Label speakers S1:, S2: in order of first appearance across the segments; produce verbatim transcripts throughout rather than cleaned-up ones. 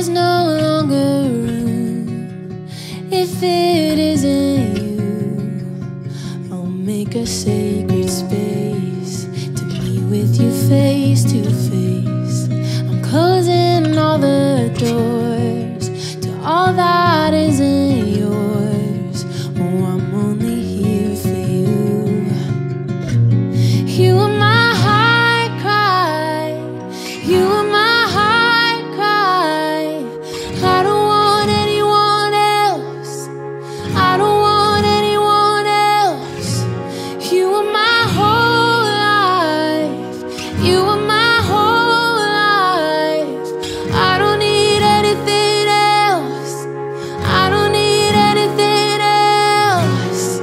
S1: there's no longer room. If it isn't you, I'll make a sacred space to meet with you face to face. I'm closing all the doors to all that isn't yours. Oh, I'm only here for you. You are my heart cry. You are my heart cry. I don't want anyone else. I don't want anyone else. You are my whole life. You are my whole life. I don't need anything else. I don't need anything else.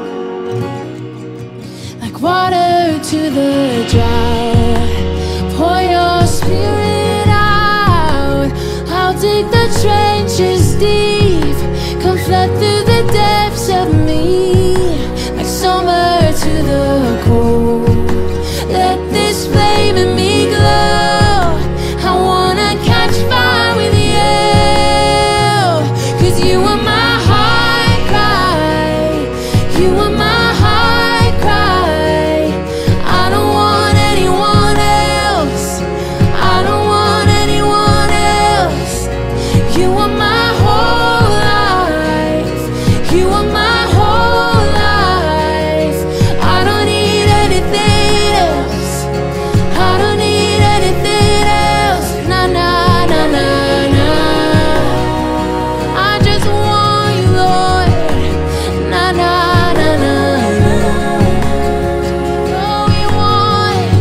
S1: Like water to the dry, pour your spirit out. I'll dig the trenches deep, come flood through the depths of me. Like summer to the cold, let this flame in me glow. I wanna catch fire with you, 'cause you are my heart cry. You are my heart cry. I don't want anyone else. I don't want anyone else. You are my whole life. You are my whole life. I don't need anything else. I don't need anything else. Nah, nah, nah, nah, nah. I just want you, Lord. Nah, nah, nah, nah, nah. Oh, we want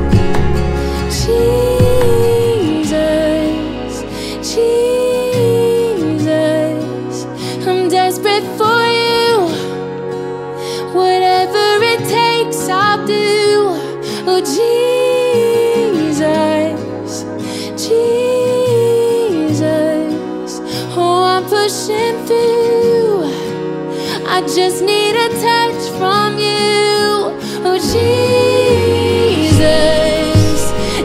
S1: Jesus, Jesus. I'm desperate for you. Whatever it takes, I'll do. Oh, Jesus, Jesus. Oh, I'm pushing through. I just need a touch from you. Oh, Jesus,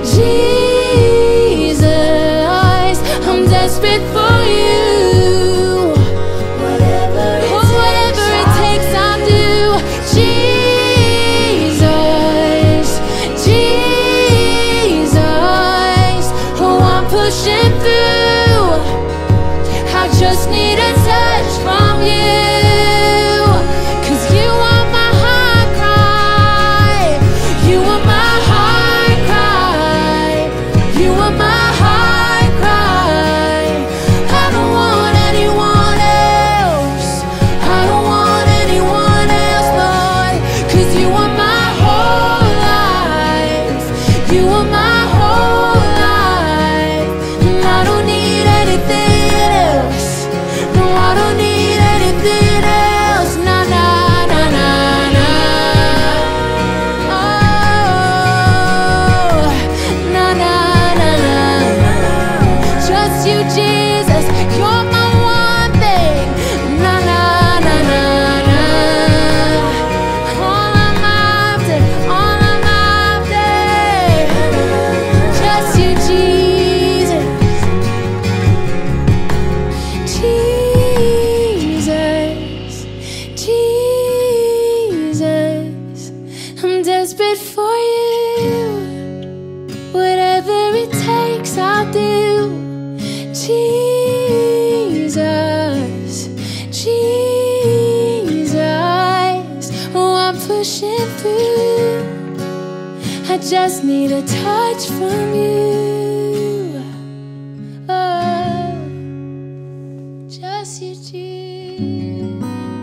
S1: Jesus. I'm desperate for you. Whatever it takes, I'll do. Jesus, Jesus. Oh, I'm pushing through. I just need a touch from you, 'cause you are my heart cry. You are my heart cry. You are my heart cry. I don't want anyone else. I don't want anyone else, Lord, 'cause you are my whole life. You are my whole life. And I don't need anything else. No, I don't need anything else. Nah, nah, nah, nah, nah. Oh, nah, nah, nah, nah, nah. Just you, Jesus. You're my one thing. Nah, nah, nah, nah, nah. All I'm after, all I'm after. Just you, Jesus. Jesus, Jesus. I'm desperate for you. Whatever it takes, I'll do. Jesus, Jesus. Oh, I'm pushing through. I just need a touch from you. Oh, just you, Jesus.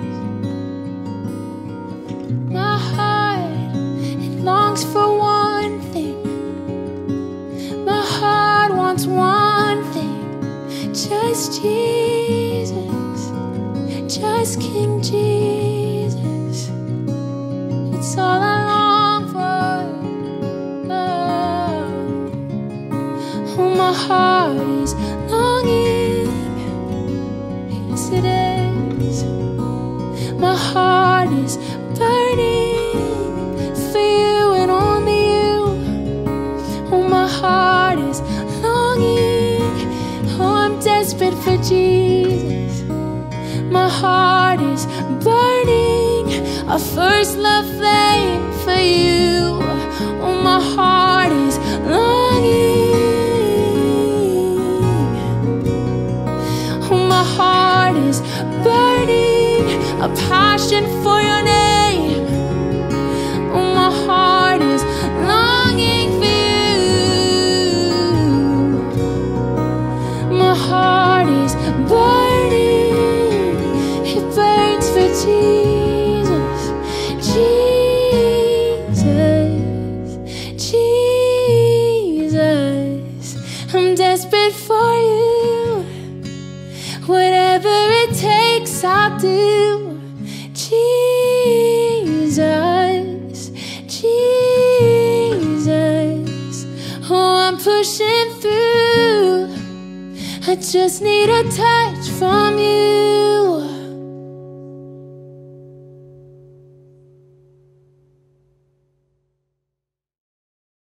S1: My heart, it longs for one thing. My heart wants one thing. Just Jesus, just King Jesus. It's all I long for. Oh, oh, my heart is longing. Yes, it is. My heart is burning for you and only you. Oh, my heart is longing. Oh, I'm first love flame for you. Oh, my heart is longing. Oh, my heart is burning, a passion for your name. Oh, my heart is longing for you. My heart is burning, it burns for Jesus, Jesus, Jesus. I'm desperate for you. Whatever it takes, I'll do. Jesus, Jesus. Oh, I'm pushing through. I just need a touch from you.